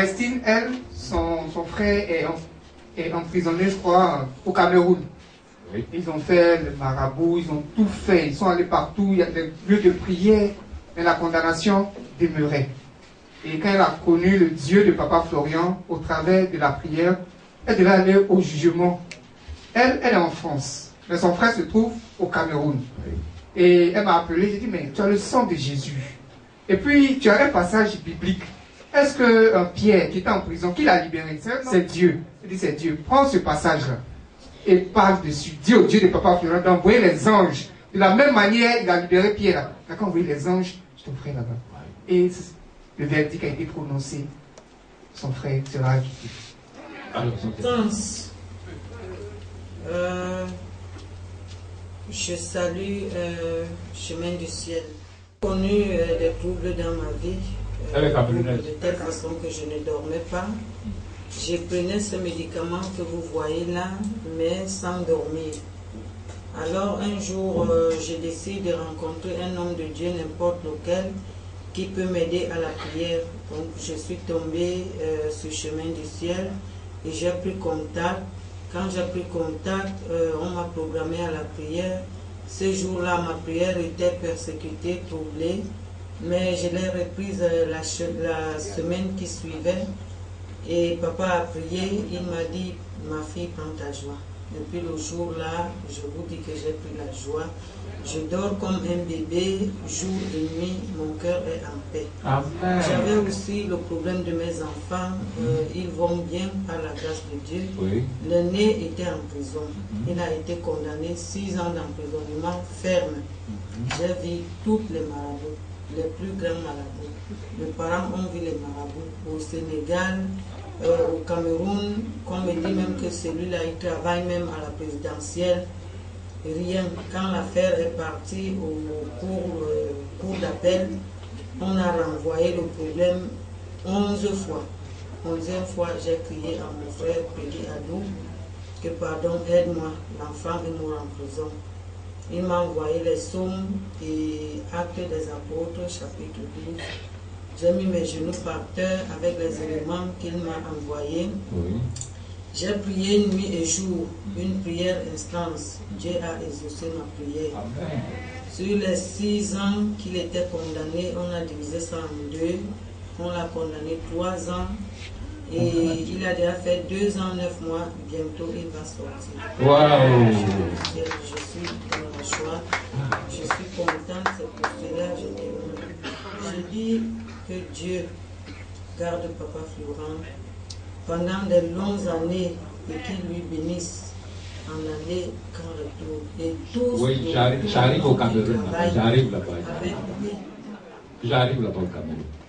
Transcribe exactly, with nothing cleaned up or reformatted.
Célestine, elle, son, son frère est, en, est emprisonné, je crois, au Cameroun. Oui. Ils ont fait le marabout, ils ont tout fait, ils sont allés partout, il y a des lieux de prière, mais la condamnation demeurait. Et quand elle a connu le Dieu de Papa Florian, au travers de la prière, elle devait aller au jugement. Elle, elle est en France, mais son frère se trouve au Cameroun. Oui. Et elle m'a appelé, j'ai dit, mais tu as le sang de Jésus. Et puis, tu as un passage biblique. Est-ce que un Pierre, qui était en prison, qui l'a libéré, c'est Dieu. Elle dit, c'est Dieu. Prends ce passage-là et parle dessus. Dis au Dieu de Papa Florian d'envoyer les anges. De la même manière, il a libéré Pierre. Il a envoyé les anges, je ton frère là-bas. Et le verdict a été prononcé. Son frère sera acquitté. Euh, je salue euh, Chemin du Ciel. J'ai connu euh, des troubles dans ma vie, euh, de telle façon que je ne dormais pas. J'ai pris ce médicament que vous voyez là, mais sans dormir. Alors un jour, euh, j'ai décidé de rencontrer un homme de Dieu, n'importe lequel, qui peut m'aider à la prière. Donc je suis tombée euh, sur Chemin du Ciel et j'ai pris contact. Quand j'ai pris contact, euh, on m'a programmé à la prière. Ce jour-là, ma prière était persécutée, troublée, mais je l'ai reprise euh, la, la semaine qui suivait. Et papa a prié, il m'a dit, ma fille, prends ta joie. Depuis le jour-là, je vous dis que j'ai pris la joie. Je dors comme un bébé, jour et nuit, mon cœur est en paix. J'avais aussi le problème de mes enfants, euh, ils vont bien par la grâce de Dieu. Oui. L'aîné était en prison, il a été condamné six ans d'emprisonnement ferme. J'ai vu toutes les marabouts, les plus grands marabouts. Mes parents ont vu les marabouts au Sénégal, euh, au Cameroun, qu'on me dit même que celui-là, il travaille même à la présidentielle. Rien. Quand l'affaire est partie au cours, euh, cours d'appel, on a renvoyé le problème onze fois. Onzième fois, j'ai crié à mon frère Péli Adou que pardon, aide-moi, l'enfant est mort en prison. Il m'a envoyé les psaumes et Actes des Apôtres, chapitre douze. J'ai mis mes genoux par terre avec les éléments qu'il m'a envoyés. Oui. J'ai prié nuit et jour, une prière instance. Dieu a exaucé ma prière. Amen. Sur les six ans qu'il était condamné, on a divisé ça en deux. On l'a condamné trois ans. Et il a déjà fait deux ans, neuf mois. Bientôt, il va sortir. Wow. Je, je suis dans la joie. Je suis contente. C'est pour cela que je, je dis que Dieu garde Papa Florent pendant de longues années et qu'il lui bénisse en année quand retour. Et tous oui, j'arrive au Cameroun. J'arrive là-bas. J'arrive là-bas au Cameroun.